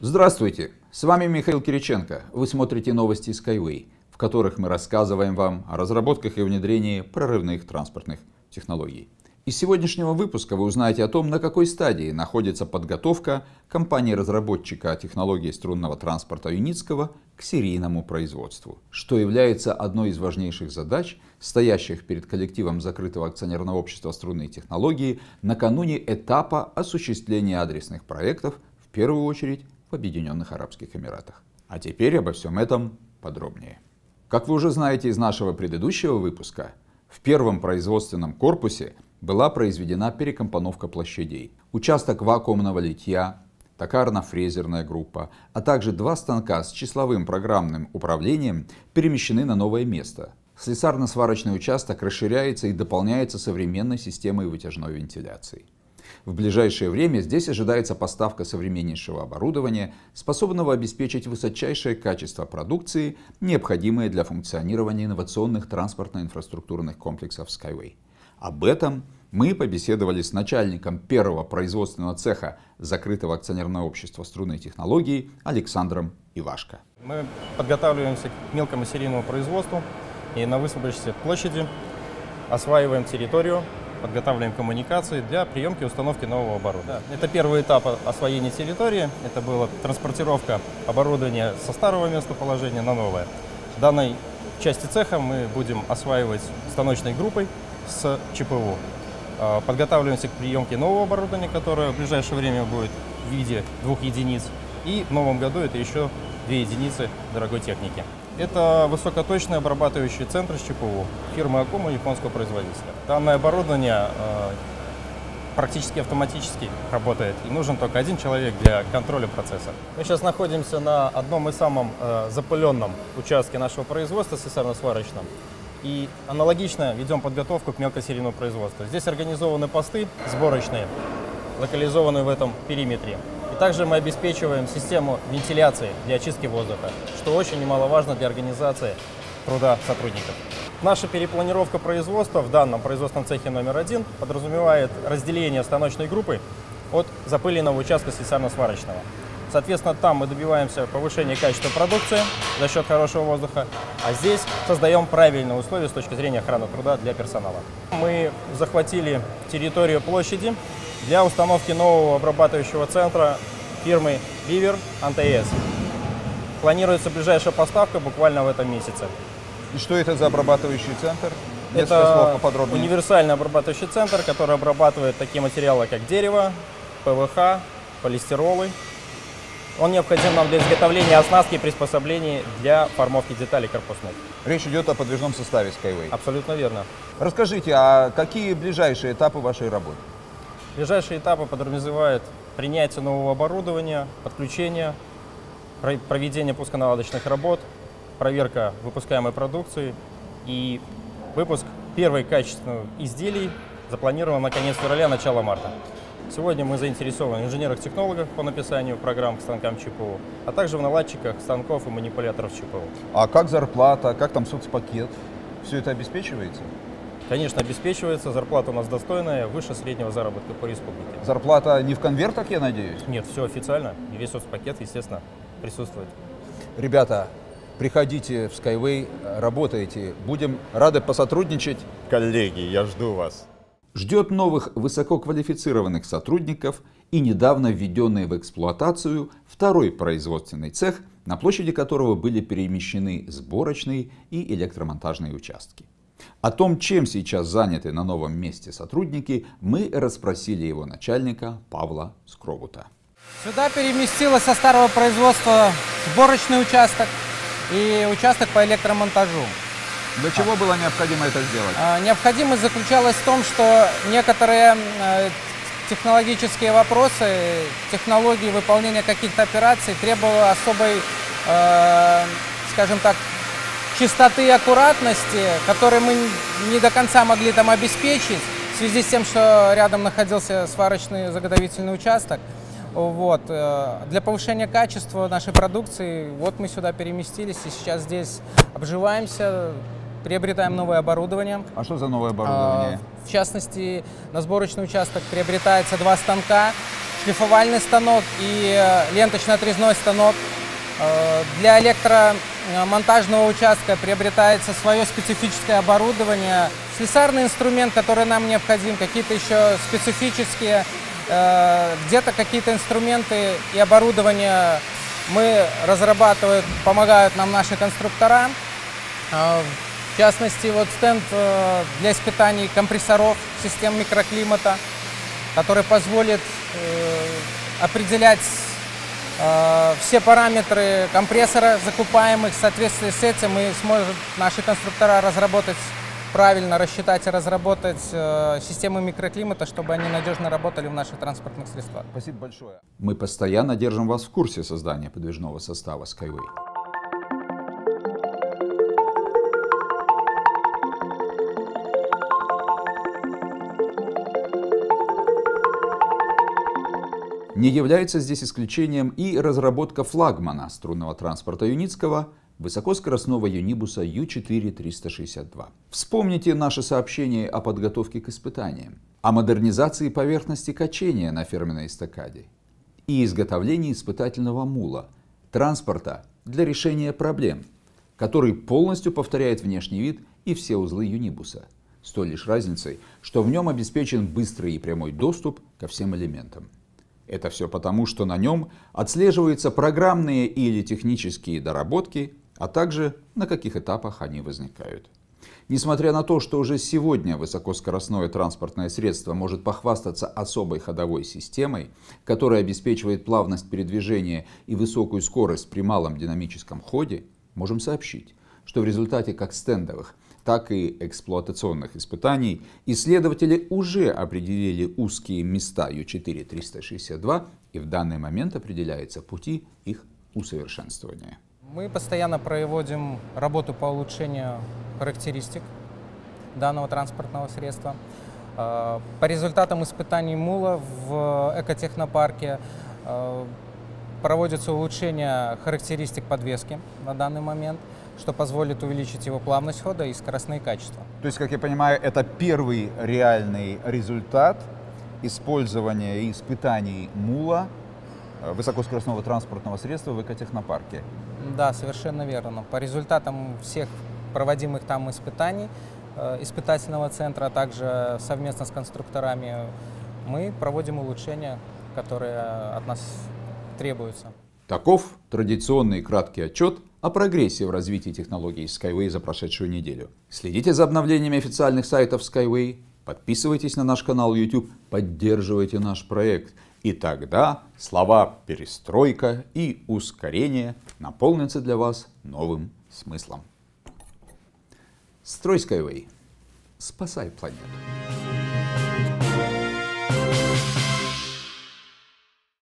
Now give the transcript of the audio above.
Здравствуйте, с вами Михаил Кириченко. Вы смотрите новости Skyway, в которых мы рассказываем вам о разработках и внедрении прорывных транспортных технологий. Из сегодняшнего выпуска вы узнаете о том, на какой стадии находится подготовка компании-разработчика технологии струнного транспорта Юницкого к серийному производству, что является одной из важнейших задач, стоящих перед коллективом закрытого акционерного общества струнные технологии накануне этапа осуществления адресных проектов, в первую очередь в Объединенных Арабских Эмиратах. А теперь обо всем этом подробнее. Как вы уже знаете из нашего предыдущего выпуска, в первом производственном корпусе была произведена перекомпоновка площадей. Участок вакуумного литья, токарно-фрезерная группа, а также два станка с числовым программным управлением перемещены на новое место. Слесарно-сварочный участок расширяется и дополняется современной системой вытяжной вентиляции. В ближайшее время здесь ожидается поставка современнейшего оборудования, способного обеспечить высочайшее качество продукции, необходимое для функционирования инновационных транспортно-инфраструктурных комплексов Skyway. Об этом мы побеседовали с начальником первого производственного цеха закрытого акционерного общества струнной технологии Александром Ивашко. Мы подготавливаемся к мелкому серийному производству и на высвободившейся площади осваиваем территорию, подготавливаем коммуникации для приемки и установки нового оборудования. Это первый этап освоения территории. Это была транспортировка оборудования со старого местоположения на новое. В данной части цеха мы будем осваивать станочной группой с ЧПУ. Подготавливаемся к приемке нового оборудования, которое в ближайшее время будет в виде 2 единиц. И в новом году это еще 2 единицы дорогой техники. Это высокоточный обрабатывающий центр с ЧПУ фирмы Акума, японского производителя. Данное оборудование практически автоматически работает, и нужен только один человек для контроля процесса. Мы сейчас находимся на одном из самых запыленном участке нашего производства, слесарно-сварочном, и аналогично ведем подготовку к мелкосерийному производству. Здесь организованы посты сборочные, локализованные в этом периметре. И также мы обеспечиваем систему вентиляции для очистки воздуха, что очень немаловажно для организации труда сотрудников. Наша перепланировка производства в данном производственном цехе номер 1 подразумевает разделение станочной группы от запыленного участка слесарно-сварочного. Соответственно, там мы добиваемся повышения качества продукции за счет хорошего воздуха, а здесь создаем правильные условия с точки зрения охраны труда для персонала. Мы захватили территорию площади для установки нового обрабатывающего центра фирмы Beaver АНТС. Планируется ближайшая поставка буквально в этом месяце. И что это за обрабатывающий центр? Это универсальный обрабатывающий центр, который обрабатывает такие материалы, как дерево, ПВХ, полистиролы. Он необходим нам для изготовления оснастки и приспособлений для формовки деталей корпусных. Речь идет о подвижном составе Skyway. Абсолютно верно. Расскажите, а какие ближайшие этапы вашей работы? Ближайшие этапы подразумевают принятие нового оборудования, подключение, проведение пусконаладочных работ, проверка выпускаемой продукции и выпуск первых качественных изделий запланирован на конец февраля, начало марта. Сегодня мы заинтересованы в инженерах-технологах по написанию программ к станкам ЧПУ, а также в наладчиках станков и манипуляторов ЧПУ. А как зарплата, как там соцпакет? Все это обеспечивается? Конечно, обеспечивается. Зарплата у нас достойная, выше среднего заработка по республике. Зарплата не в конвертах, я надеюсь? Нет, все официально. И весь соцпакет, естественно, присутствует. Ребята, приходите в Skyway, работайте. Будем рады посотрудничать. Коллеги, я жду вас. Ждет новых высококвалифицированных сотрудников и недавно введенный в эксплуатацию второй производственный цех, на площади которого были перемещены сборочные и электромонтажные участки. О том, чем сейчас заняты на новом месте сотрудники, мы расспросили его начальника Павла Скробута. Сюда переместилось со старого производства сборочный участок и участок по электромонтажу. Для чего было необходимо это сделать? Необходимость заключалась в том, что некоторые технологические вопросы, технологии выполнения каких-то операций требовали особой, скажем так, чистоты и аккуратности, которые мы не до конца могли там обеспечить в связи с тем, что рядом находился сварочный заготовительный участок. Вот. Для повышения качества нашей продукции вот мы сюда переместились и сейчас здесь обживаемся, приобретаем новое оборудование. А что за новое оборудование? В частности, на сборочный участок приобретается 2 станка шлифовальный станок и ленточно-отрезной станок. Для электромонтажного участка приобретается свое специфическое оборудование, слесарный инструмент, который нам необходим, какие-то еще специфические, где-то какие-то инструменты и оборудование мы разрабатываем, помогают нам наши конструктора. В частности, вот стенд для испытаний компрессоров, систем микроклимата, который позволит определять все параметры компрессора закупаемых. В соответствии с этим наши конструктора разработать правильно, рассчитать и разработать системы микроклимата, чтобы они надежно работали в наших транспортных средствах. Спасибо большое. Мы постоянно держим вас в курсе создания подвижного состава Skyway. Не является здесь исключением и разработка флагмана струнного транспорта юницкого высокоскоростного юнибуса Ю4-362. Вспомните наше сообщение о подготовке к испытаниям, о модернизации поверхности качения на ферменной эстакаде и изготовлении испытательного мула, транспорта для решения проблем, который полностью повторяет внешний вид и все узлы юнибуса, с той лишь разницей, что в нем обеспечен быстрый и прямой доступ ко всем элементам. Это все потому, что на нем отслеживаются программные или технические доработки, а также на каких этапах они возникают. Несмотря на то, что уже сегодня высокоскоростное транспортное средство может похвастаться особой ходовой системой, которая обеспечивает плавность передвижения и высокую скорость при малом динамическом ходе, можем сообщить, что в результате как стендовых, так и эксплуатационных испытаний исследователи уже определили узкие места Ю4-362 и в данный момент определяются пути их усовершенствования. Мы постоянно проводим работу по улучшению характеристик данного транспортного средства. По результатам испытаний мула в экотехнопарке проводится улучшение характеристик подвески на данный момент, что позволит увеличить его плавность хода и скоростные качества. То есть, как я понимаю, это первый реальный результат использования и испытаний мула, высокоскоростного транспортного средства в экотехнопарке. Да, совершенно верно. По результатам всех проводимых там испытаний испытательного центра, а также совместно с конструкторами мы проводим улучшения, которые от нас требуются. Таков традиционный краткий отчет о прогрессе в развитии технологий Skyway за прошедшую неделю. Следите за обновлениями официальных сайтов Skyway, подписывайтесь на наш канал YouTube, поддерживайте наш проект. И тогда слова «перестройка» и «ускорение» наполнятся для вас новым смыслом. Строй Skyway. Спасай планету.